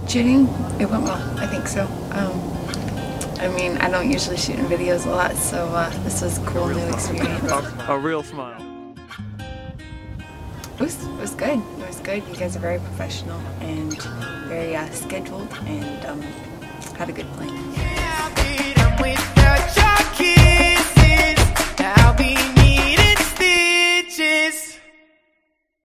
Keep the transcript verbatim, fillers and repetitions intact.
Shooting, it went well. I think so. Um, I mean, I don't usually shoot in videos a lot, so uh, this was a cool new experience. A real smile. It was, it was good. It was good. You guys are very professional and very uh, scheduled, and um, had a good plan.